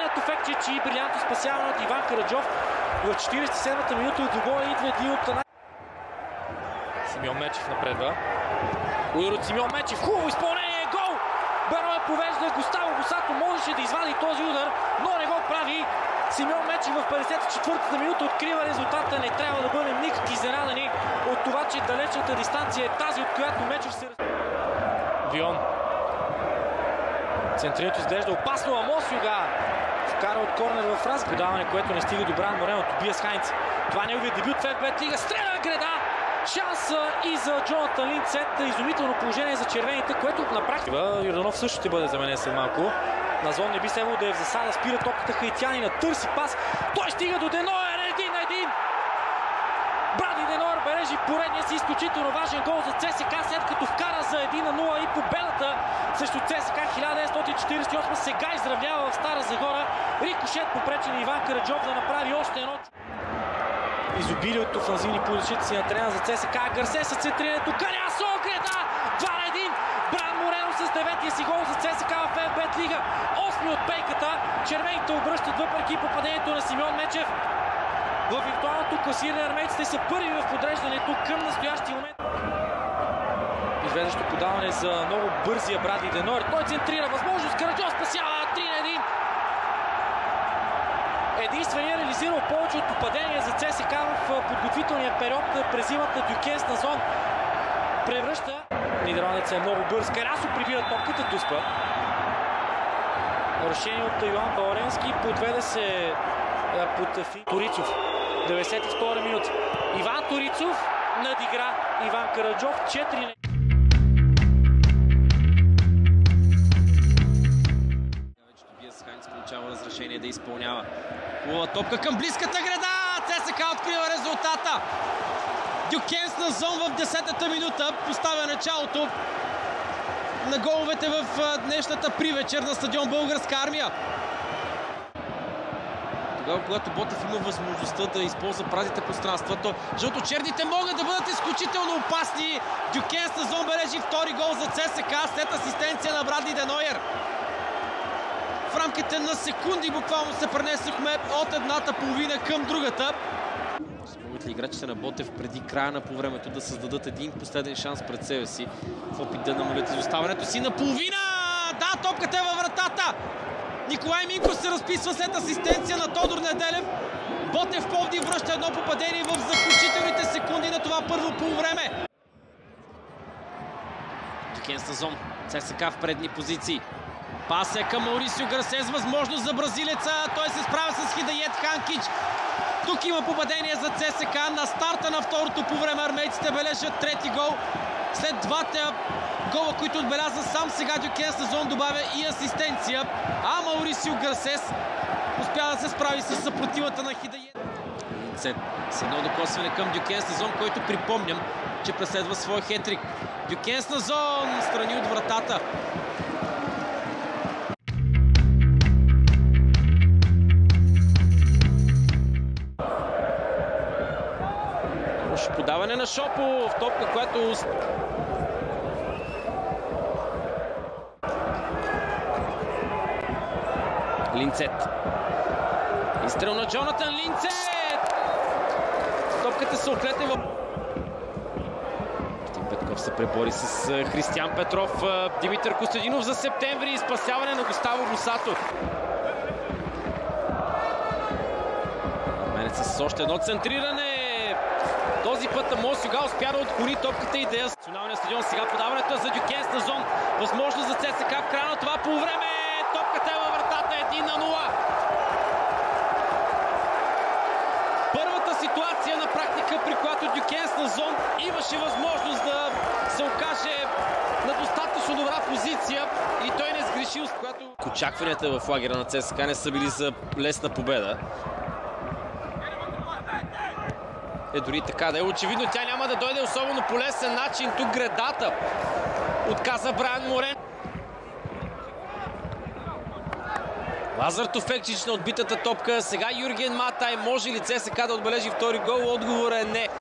Лазарето Фекчич и брилянтно спасяване от Иван Караджов. В 47-та минута до гола идва един от Симеон Мечев напредва. Удар от Симеон Мечев. Хубаво изпълнение. Гол! Берое повежда. Густаво Босато можеше да извади този удар, но не го прави. Симеон Мечев в 54-та минута открива резултата. Не трябва да бъдем никак изненадани от това, че далечната дистанция е тази, от която Мечев се... Вион. Центрирането изглежда опасно. Амосюга вкара от корнер в раз. Подаване, което не стига до Брайан Морено. Тобиас Хайнц. Това е неговият дебют в ФБ Лига. Стреля града! Шанс и за Джонатан Линдсет. Изумително положение за червените, което на практика Йорданов също ще бъде заменен след малко. Назон не би следвало да е в засада. Спира топката хаитянина. Търси пас. Той стига до Денойер. 1-1. Бради Денойер бележи поредния си изключително важен гол за ЦСКА, след като вкара за 1-0 и победата срещу ЦСКА 1948 сега изравнява в Стара Загора. Рикошет попречи на Иван Караджов да направи още едно. Изобилието в офанзивни позиции на трена за ЦСКА. Гарсес с центрирането. Карясо греда! 2-1. Брайан Морено с 9-я си гол за ЦСКА в ФБ Лига. 8 от пейката. Червените обръщат въпреки попадението на Симеон Мечев. В виртуалното класиране армейците са първи в подреждането към настоящия момент. Изведнъщо подаване за много бързия Бради Денойер. Той центрира възможност. Караджов спасява 3-1. Единственият реализирал повече от попадения за ЦСКА в подготвителния период през зимата Дюкенс на зон превръща. Нидерландец е много бърз. Карасо прибира топката, дуспа. Решение от Йоан Баларенски. Подведе се под Торицов. 92 минута. Иван Торицов надигра Иван Караджов. 4. Тобиас Хайнц получава разрешение да изпълнява. Хубава топка към близката града. ЦСКА открива резултата. Дюкенс на зон в 10-та минута поставя началото на головете в днешната привечер на стадион Българска армия. Тогава, когато Ботев има възможността да използва празните пространството, жълточерните могат да бъдат изключително опасни. Дюкенс на зон бележи втори гол за ЦСКА след асистенция на Бради Денойер. В рамките на секунди буквално се пренесохме от едната половина към другата. Могат ли играчите на Ботев преди края на повремето да създадат един последен шанс пред себе си в опит да намалят изоставането си на половина? Да, топката е във вратата! Николай Минков се разписва след асистенция на Тодор Неделев. Ботев Пловдив връща едно попадение в заключителните секунди на това първо полувреме. Дюкенс на зон. ЦСКА в предни позиции. Пас е към Маурисио Гарсес. Възможност за бразилеца. Той се справя с Хидает Ханкич. Тук има попадение за ЦСКА. На старта на второто полувреме армейците бележат трети гол. След двата гола, които отбеляза сам сега Дюкенс на зон, добавя и асистенция. А Маурисио Гарсес успя да се справи с съпротивата на Хидает. Линдсет с едно докосване към Дюкенс на зон, който припомням, че преследва своя хетрик. Дюкенс на зон страни от вратата. Подаване на Шопов, топка, която... Линдсет. Изстрел на Джонатан Линдсет! Топката се оклетне в... Петков се пребори с Християн Петров. Димитър Костадинов за септември. Спасяване на Густаво Босато. Арменец с още едно центриране. Този път Амосюга успя да отклони топката и да я. Националния стадион сега подаването за Дюкенс на зон. Възможност за ЦСКА в края на това полувреме. Топката е във вратата 1-0. Първата ситуация на практика, при която Дюкенс на зон имаше възможност да се окаже на достатъчно добра позиция и той не сгрешил, с която... Очакванията в лагера на ЦСКА не са били за лесна победа. Дори така да е. Очевидно тя няма да дойде особено по лесен начин. Тук гредата отказа Брайан Морено. Лазар Тофекчич на отбитата топка. Сега Юрген Матай. Може ли ЦСКА да отбележи втори гол? Отговорът е не.